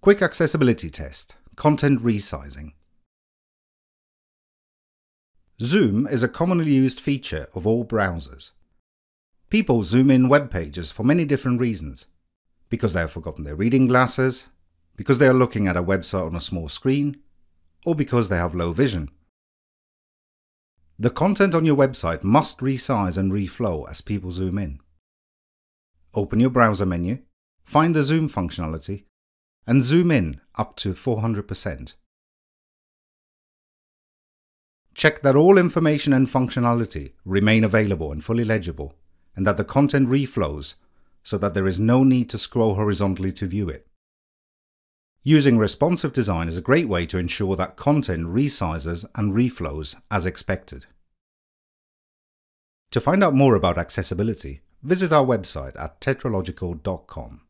Quick accessibility test, content resizing. Zoom is a commonly used feature of all browsers. People zoom in web pages for many different reasons. Because they have forgotten their reading glasses, because they are looking at a website on a small screen, or because they have low vision. The content on your website must resize and reflow as people zoom in. Open your browser menu, find the zoom functionality, and zoom in up to 400%. Check that all information and functionality remain available and fully legible, and that the content reflows so that there is no need to scroll horizontally to view it. Using responsive design is a great way to ensure that content resizes and reflows as expected. To find out more about accessibility, visit our website at tetralogical.com.